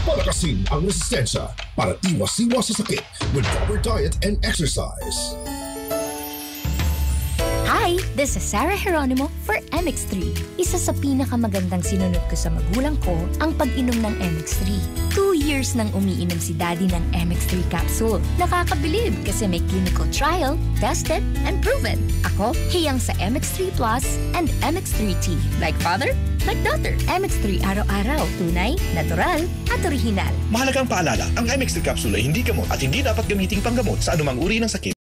Palakasin ang resistensya para iwas-iwas sa sakit with proper diet and exercise. Hi, this is Sarah Geronimo for MX3. Isa sa pinakamagandang sinunod ko sa magulang ko ang pag-inom ng MX3. 2 years nang umiinom si Daddy ng MX3 capsule. Nakakabilib kasi may clinical trial, tested, and proven. Ako, hiyang sa MX3 Plus and MX3T. Like father, like daughter. MX3 araw-araw, tunay, natural, at orihinal. Mahalagang paalala, ang MX3 capsule ay hindi gamot at hindi dapat gamiting panggamot sa anumang uri ng sakit.